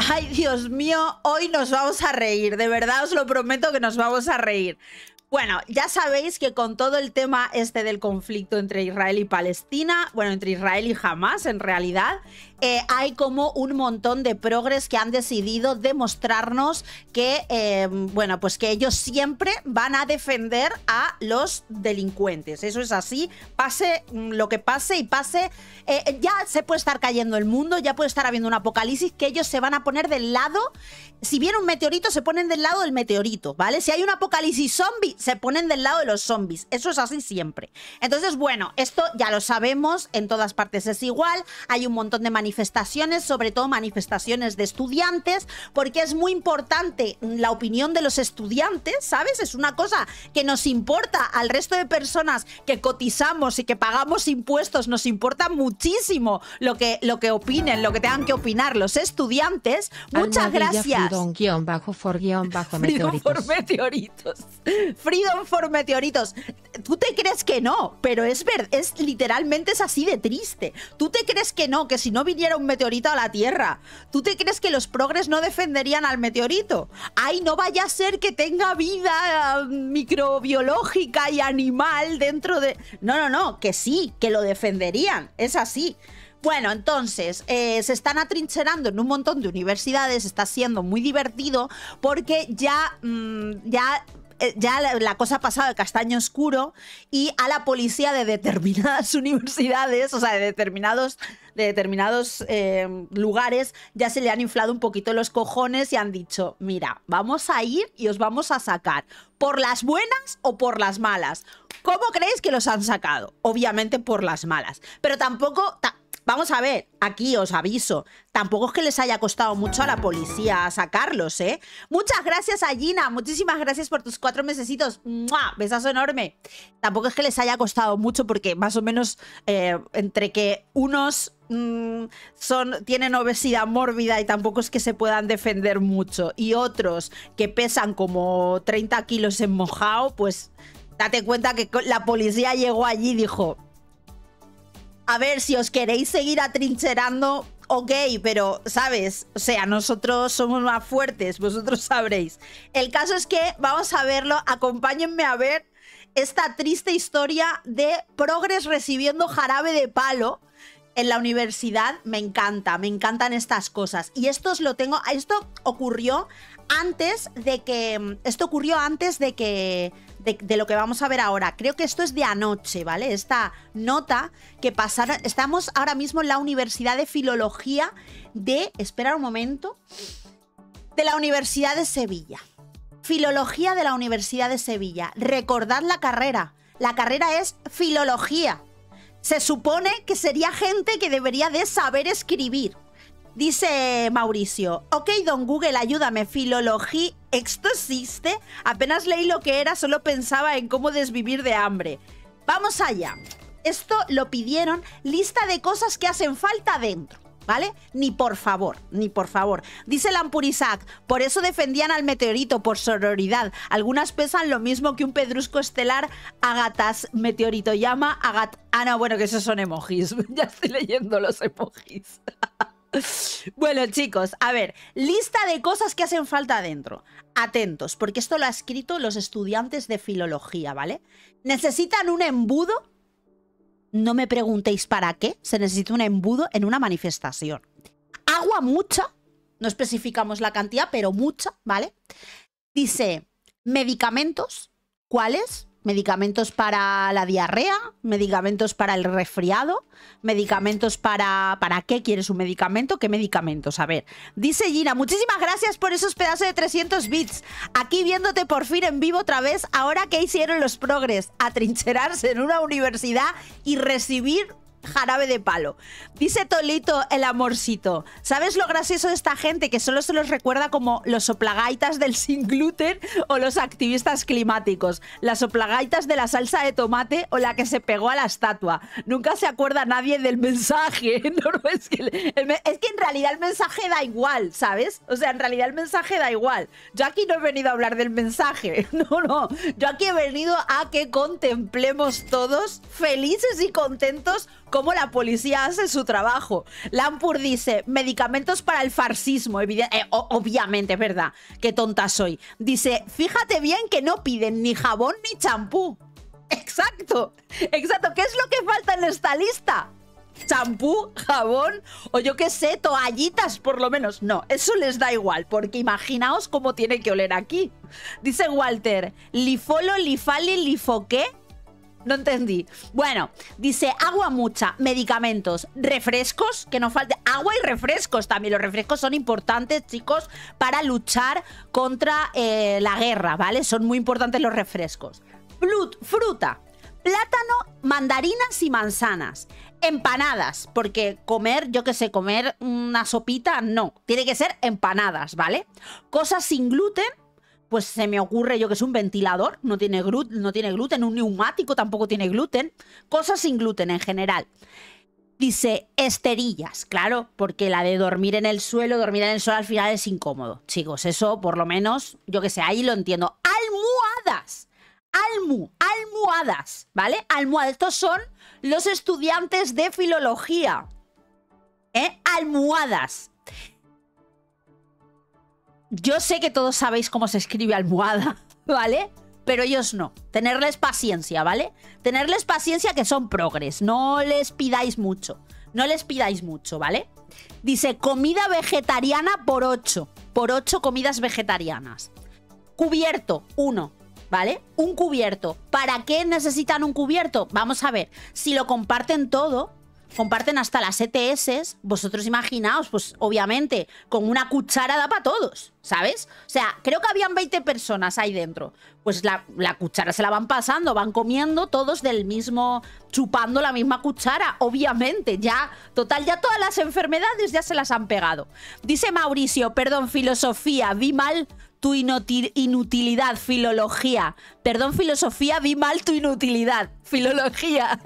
Ay, Dios mío, hoy nos vamos a reír. De verdad os lo prometo que nos vamos a reír. Bueno, ya sabéis que con todo el tema este del conflicto entre Israel y Palestina, bueno, entre Israel y Hamás en realidad, hay como un montón de progres que han decidido demostrarnos que, bueno, pues que ellos siempre van a defender a los delincuentes. Eso es así, pase lo que pase y pase, ya se puede estar cayendo el mundo, ya puede estar habiendo un apocalipsis, que ellos se van a poner del lado, si viene un meteorito, se ponen del lado del meteorito, ¿vale? Si hay un apocalipsis zombie, se ponen del lado de los zombies. Eso es así siempre. Entonces, bueno, esto ya lo sabemos, en todas partes es igual, hay un montón de manifestaciones, sobre todo manifestaciones de estudiantes, porque es muy importante la opinión de los estudiantes, ¿sabes? Es una cosa que nos importa al resto de personas que cotizamos y que pagamos impuestos, nos importa muchísimo lo que opinen, lo que tengan que opinar los estudiantes. Muchas gracias. Freedom for meteoritos. Freedom for meteoritos. Tú te crees que no, pero es literalmente es así de triste. Tú te crees que no, que si no viniera un meteorito a la Tierra, tú te crees que los progres no defenderían al meteorito. Ay, no vaya a ser que tenga vida microbiológica y animal dentro de... No, que sí, que lo defenderían. Es así. Bueno, entonces, se están atrincherando en un montón de universidades, está siendo muy divertido porque ya la cosa ha pasado de castaño oscuro y a la policía de determinadas universidades, o sea, de determinados lugares, ya se le han inflado un poquito los cojones y han dicho, mira, vamos a ir y os vamos a sacar, por las buenas o por las malas. ¿Cómo creéis que los han sacado? Obviamente por las malas, pero tampoco... Vamos a ver, aquí os aviso, tampoco es que les haya costado mucho a la policía sacarlos, ¿eh? Muchas gracias a Gina, muchísimas gracias por tus 4 mesecitos. ¡Mua! Besazo enorme. Tampoco es que les haya costado mucho porque más o menos entre que unos tienen obesidad mórbida y tampoco es que se puedan defender mucho y otros que pesan como 30 kilos en mojado, pues date cuenta que la policía llegó allí y dijo... A ver, si os queréis seguir atrincherando, ok, pero, ¿sabes? O sea, nosotros somos más fuertes, vosotros sabréis. El caso es que vamos a verlo, acompáñenme a ver esta triste historia de progres recibiendo jarabe de palo en la universidad. Me encantan estas cosas. Y esto ocurrió antes de que... de lo que vamos a ver ahora. Creo que esto es de anoche, ¿vale? Esta nota que pasaron... Estamos ahora mismo en la Universidad de Filología de... Espera un momento. De la Universidad de Sevilla. Filología de la Universidad de Sevilla. Recordad la carrera. La carrera es Filología. Se supone que sería gente que debería de saber escribir. Dice Mauricio, ok, don Google, ayúdame, filología, ¿esto existe? Apenas leí lo que era, solo pensaba en cómo desvivir de hambre. Vamos allá. Esto lo pidieron, lista de cosas que hacen falta dentro, ¿vale? Ni por favor. Dice Lampurizac, por eso defendían al meteorito, por sororidad. Algunas pesan lo mismo que un pedrusco estelar. Agatas, meteorito llama, no, bueno, que esos son emojis. Ya estoy leyendo los emojis. Bueno, chicos, a ver, lista de cosas que hacen falta adentro. Atentos, porque esto lo ha escrito los estudiantes de filología, ¿vale? Necesitan un embudo. No me preguntéis para qué. Se necesita un embudo en una manifestación. Agua mucha. No especificamos la cantidad, pero mucha, ¿vale? Dice, medicamentos. ¿Cuáles? Medicamentos para la diarrea, medicamentos para el resfriado, medicamentos para... ¿Para qué quieres un medicamento? ¿Qué medicamentos? A ver, dice Gina, muchísimas gracias por esos pedazos de 300 bits. Aquí viéndote por fin en vivo otra vez. Ahora, ¿qué hicieron los progres? Atrincherarse en una universidad y recibir... jarabe de palo. Dice Tolito el amorcito. ¿Sabes lo gracioso de esta gente? Que solo se los recuerda como los soplagaitas del sin gluten o los activistas climáticos. Las soplagaitas de la salsa de tomate o la que se pegó a la estatua. Nunca se acuerda nadie del mensaje. No, es que en realidad el mensaje da igual, ¿sabes? O sea, en realidad el mensaje da igual. Yo aquí no he venido a hablar del mensaje. No. Yo aquí he venido a que contemplemos todos felices y contentos cómo la policía hace su trabajo. Lampur dice, medicamentos para el farsismo. Obviamente, es verdad. Qué tonta soy. Dice, fíjate bien que no piden ni jabón ni champú. Exacto. Exacto. ¿Qué es lo que falta en esta lista? Champú, jabón o yo qué sé, toallitas por lo menos. No, eso les da igual, porque imaginaos cómo tiene que oler aquí. Dice Walter, lifolo, lifali, lifoqué. No entendí. Bueno, dice agua mucha, medicamentos, refrescos, que no falte agua y refrescos también. Los refrescos son importantes, chicos, para luchar contra la guerra, ¿vale? Son muy importantes los refrescos. Fruta, plátano, mandarinas y manzanas. Empanadas, porque comer, yo qué sé, comer una sopita, no. Tiene que ser empanadas, ¿vale? Cosas sin gluten. Pues se me ocurre yo que es un ventilador, no tiene gluten, un neumático tampoco tiene gluten. Cosas sin gluten en general. Dice esterillas, claro, porque la de dormir en el suelo al final es incómodo. Chicos, eso por lo menos, yo que sé, ahí lo entiendo. Almohadas, almohadas, ¿vale? Almohadas, estos son los estudiantes de filología. Almohadas. Yo sé que todos sabéis cómo se escribe almohada, ¿vale? Pero ellos no. Tenerles paciencia, ¿vale? Tenerles paciencia que son progres. No les pidáis mucho. No les pidáis mucho, ¿vale? Dice, comida vegetariana por 8. Por 8 comidas vegetarianas. Cubierto, 1, ¿vale? Un cubierto. ¿Para qué necesitan un cubierto? Vamos a ver. Si lo comparten todo, comparten hasta las ETS, vosotros imaginaos, pues obviamente, con una cuchara da para todos, ¿sabes? O sea, creo que habían 20 personas ahí dentro. Pues la cuchara se la van pasando, van comiendo todos del mismo, chupando la misma cuchara, obviamente. Ya, total, ya todas las enfermedades ya se las han pegado. Dice Mauricio, perdón, filosofía, vi mal tu inutilidad, filología. Perdón, filosofía, vi mal tu inutilidad, filología.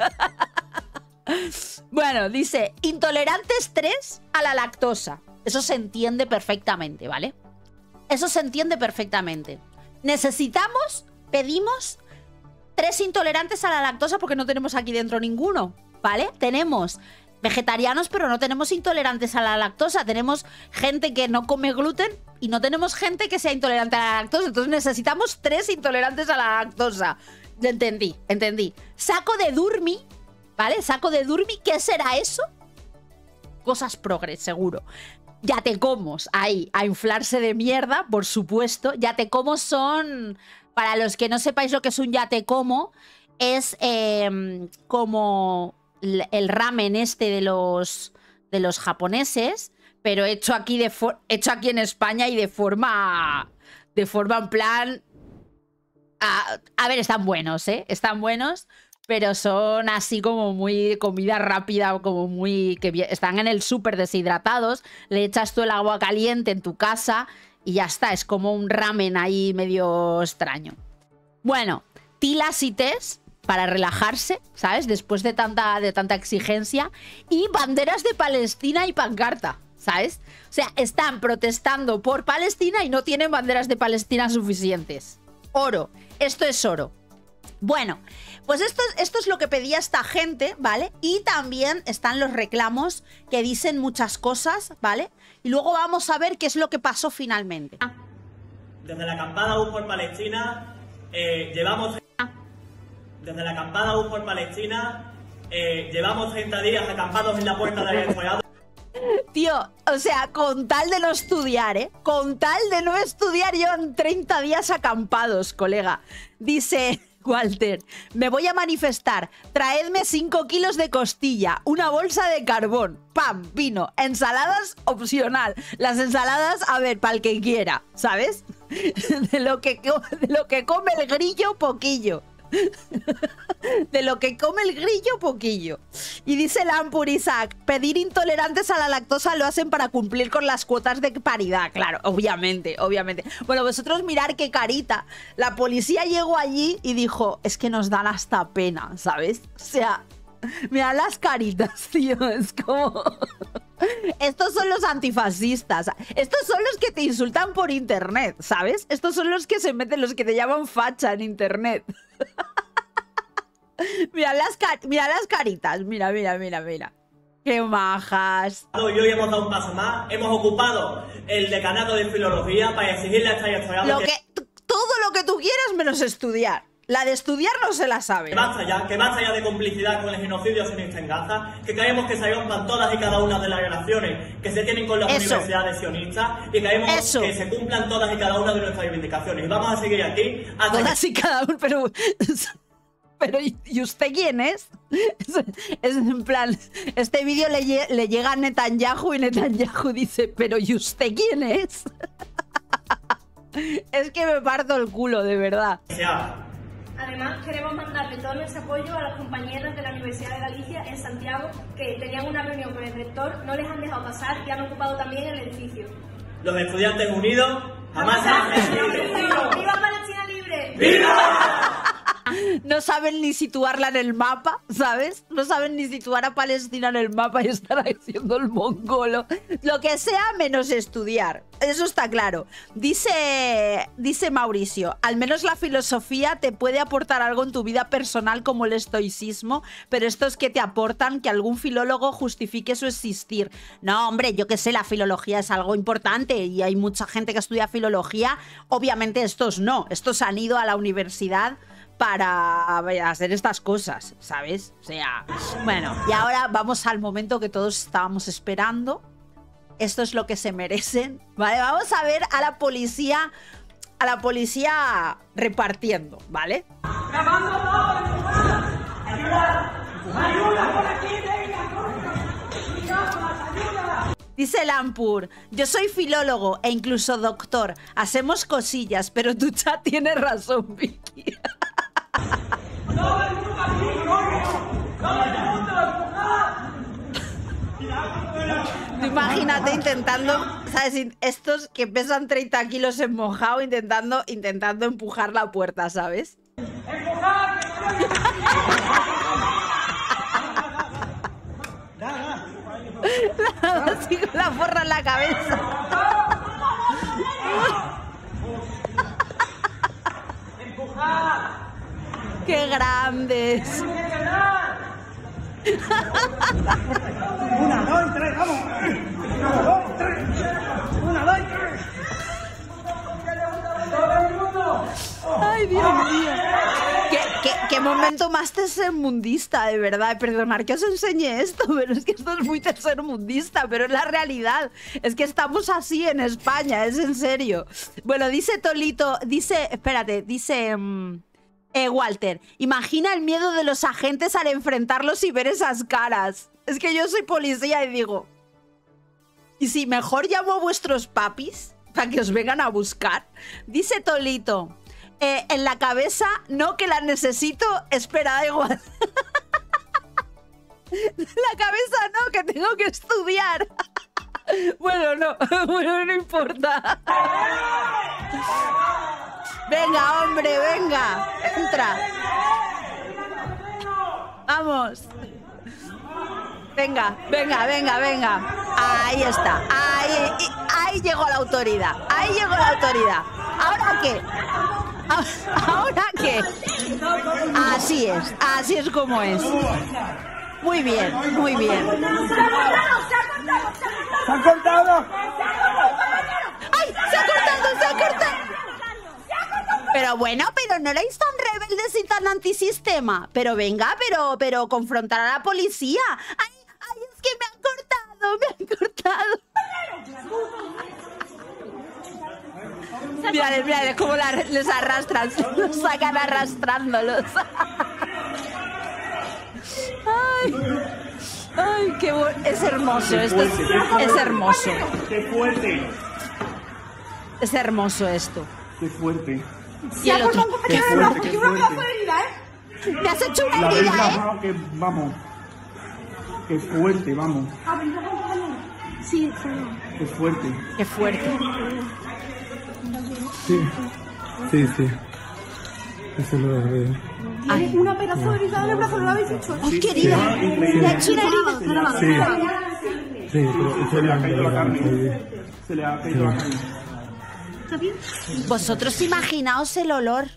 Bueno, dice, intolerantes 3 a la lactosa. Eso se entiende perfectamente, ¿vale? Eso se entiende perfectamente. Necesitamos, pedimos 3 intolerantes a la lactosa porque no tenemos aquí dentro ninguno, ¿vale? Tenemos vegetarianos, pero no tenemos intolerantes a la lactosa. Tenemos gente que no come gluten y no tenemos gente que sea intolerante a la lactosa. Entonces necesitamos 3 intolerantes a la lactosa. Entendí. Saco de Durmi, ¿vale? Saco de Durmi, ¿qué será eso? Cosas progres, seguro. Ya te comos ahí, a inflarse de mierda, por supuesto. Ya te como son, para los que no sepáis lo que es un ya te como, es como el ramen este de los japoneses, pero hecho aquí en España y de forma en plan... A ver, están buenos, ¿eh? Están buenos, pero son así como muy comida rápida, como muy... que están en el súper deshidratados, le echas tú el agua caliente en tu casa y ya está, es como un ramen ahí medio extraño. Bueno, tilas y tés para relajarse, ¿sabes? Después de tanta exigencia. Y banderas de Palestina y pancarta, ¿sabes? O sea, están protestando por Palestina y no tienen banderas de Palestina suficientes. Oro, esto es oro. Bueno, pues esto es lo que pedía esta gente, ¿vale? Y también están los reclamos que dicen muchas cosas, ¿vale? Y luego vamos a ver qué es lo que pasó finalmente. Desde la acampada U por Palestina, llevamos 30 días acampados en la puerta del Ecuador. Tío, o sea, con tal de no estudiar, ¿eh? Con tal de no estudiar, llevan 30 días acampados, colega. Dice Walter, me voy a manifestar. Traedme 5 kilos de costilla, una bolsa de carbón, pan, vino, ensaladas opcional. Las ensaladas, a ver, para el que quiera, ¿sabes? De lo que come el grillo, poquillo. De lo que come el grillo, poquillo. Y dice Lampur Isaac, pedir intolerantes a la lactosa lo hacen para cumplir con las cuotas de paridad. Claro, obviamente. Bueno, vosotros mirar qué carita. La policía llegó allí y dijo, es que nos dan hasta pena, ¿sabes? O sea, mirad las caritas, tío. Es como... Estos son los antifascistas. Estos son los que te insultan por internet, ¿sabes? Estos son los que se meten, los que te llaman facha en internet. Mirad las caritas. Mira. Qué majas. Y hoy hemos dado un paso más. Hemos ocupado el decanato de filología para exigirle a esta historiadora todo lo que tú quieras menos estudiar. La de estudiar no se la sabe. que basta ya de complicidad con el genocidio sionista en Gaza, que queremos que se rompan todas y cada una de las relaciones que se tienen con las universidades sionistas y queremos que se cumplan todas y cada una de nuestras reivindicaciones. Y vamos a seguir aquí hasta todas y cada una, pero ¿y usted quién es? Es en plan, este vídeo le llega a Netanyahu y Netanyahu dice, pero ¿y usted quién es? Es que me parto el culo, de verdad. Además, queremos mandarle todo nuestro apoyo a las compañeras de la Universidad de Galicia en Santiago que tenían una reunión con el rector, no les han dejado pasar y han ocupado también el edificio. Los estudiantes unidos jamás han ¡Viva Palestina libre! ¡Viva! No saben ni situarla en el mapa, ¿sabes? No saben ni situar a Palestina en el mapa y estar haciendo el mongolo. Lo que sea menos estudiar. Eso está claro. Dice Mauricio, al menos la filosofía te puede aportar algo en tu vida personal como el estoicismo, pero estos que te aportan que algún filólogo justifique su existir. No, hombre, yo qué sé, la filología es algo importante y hay mucha gente que estudia filología. Obviamente estos no. Estos han ido a la universidad para hacer estas cosas, ¿sabes? O sea, bueno, y ahora vamos al momento que todos estábamos esperando. Esto es lo que se merecen, ¿vale? Vamos a ver a la policía repartiendo, ¿vale? Dice Lampur, yo soy filólogo e incluso doctor. Hacemos cosillas, pero tu chat tiene razón, Vicky. Imagínate intentando, ¿sabes? Estos que pesan 30 kilos en mojado intentando empujar la puerta, ¿sabes? Así con la porra en la cabeza. ¡Qué grandes! 1, 2, 3, vamos. 1, 2, 3. 1, 2, 3. ¡Ay, Dios mío! ¿Qué momento más tercermundista, de verdad? Perdonad que os enseñe esto, pero es que esto es muy tercermundista, pero es la realidad. Es que estamos así en España, es en serio. Bueno, dice Tolito, dice Walter, imagina el miedo de los agentes al enfrentarlos y ver esas caras. Es que yo soy policía y digo, ¿y si mejor llamo a vuestros papis para que os vengan a buscar? Dice Tolito, en la cabeza, no, que la necesito, espera, da igual. La cabeza no, que tengo que estudiar. Bueno, no importa. Venga, hombre, venga. Entra. Vamos. Venga. Ahí está. Ahí llegó la autoridad. ¿Ahora qué? ¿Ahora qué? Así es como es. Muy bien. ¡Se han cortado! ¡Ay! ¡Se ha cortado! Pero bueno, pero no erais tan rebeldes y tan antisistema. Pero venga, pero confrontar a la policía. ¡Ay, es que me han cortado! Mirad cómo les arrastran, los sacan arrastrándolos. Ay, qué bueno. Es hermoso, esto es hermoso. ¡Qué fuerte! Es hermoso esto. ¡Qué fuerte! Y el otro. ¡Qué fuerte! Te has hecho una La herida, verdad, que vamos. ¡Qué fuerte, vamos! Sí, ¡Qué fuerte! Qué fuerte. Sí. Eso lo veo. Tienes una pedazo de herida en el brazo, ¿no lo habéis hecho? ¡Ay, querida! Me ha hecho una herida. Sí, pero se le ha caído la carne. ¿Está bien? Vosotros imaginaos el olor.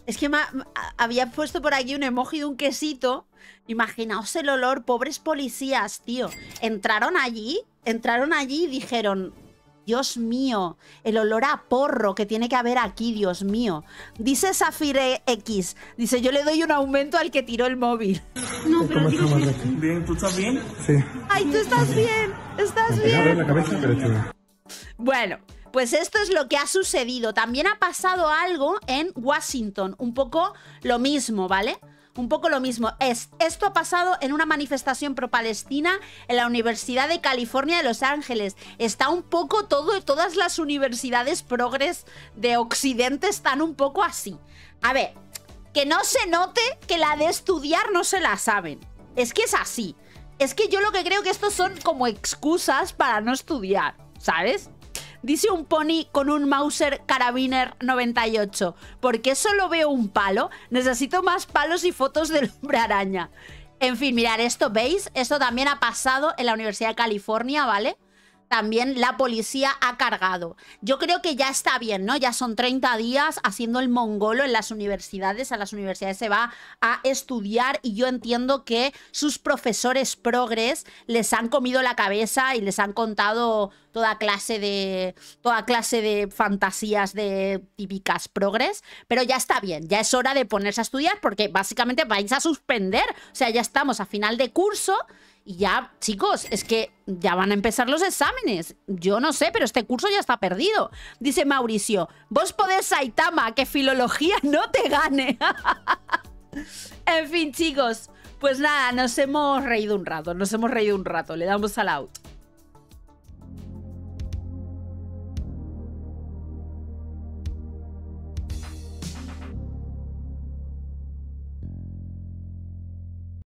Es que había puesto por aquí un emoji de un quesito. Imaginaos el olor, pobres policías, tío. Entraron allí y dijeron... Dios mío, el olor a porro que tiene que haber aquí, Dios mío. Dice Zafire X, dice, yo le doy un aumento al que tiró el móvil. No, pero bien, ¿tú estás bien? Sí. Ay, tú estás bien, estás bien. La cabeza, pero estoy bien. Bueno, pues esto es lo que ha sucedido. También ha pasado algo en Washington, un poco lo mismo, ¿vale? Un poco lo mismo. Esto ha pasado en una manifestación pro-Palestina en la Universidad de California de Los Ángeles. Está un poco todas las universidades progres de Occidente están un poco así. A ver, que no se note que la de estudiar no se la saben. Es que es así. Es que yo lo que creo que estos son como excusas para no estudiar, ¿sabes? Dice un pony con un Mauser Carabiner 98. ¿Por qué solo veo un palo? Necesito más palos y fotos del hombre araña. En fin, mirad esto, ¿veis? Esto también ha pasado en la Universidad de California, ¿vale? También la policía ha cargado. Yo creo que ya está bien, ¿no? Ya son 30 días haciendo el mongolo en las universidades. A las universidades se va a estudiar y yo entiendo que sus profesores progres les han comido la cabeza y les han contado toda clase de fantasías de típicas progres. Pero ya está bien, ya es hora de ponerse a estudiar porque básicamente vais a suspender. O sea, ya estamos a final de curso. Y ya, chicos, es que ya van a empezar los exámenes. Yo no sé, pero este curso ya está perdido. Dice Mauricio, vos podés, Saitama, que filología no te gane. En fin, chicos, pues nada, nos hemos reído un rato. Le damos al out.